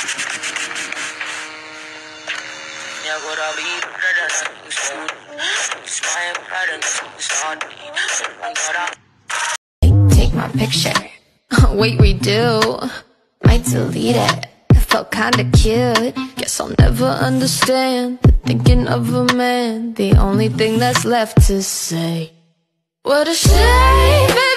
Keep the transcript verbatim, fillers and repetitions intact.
Take my picture. Wait, redo. Might delete it. It felt kinda cute. Guess I'll never understand the thinking of a man. The only thing that's left to say. What a shame.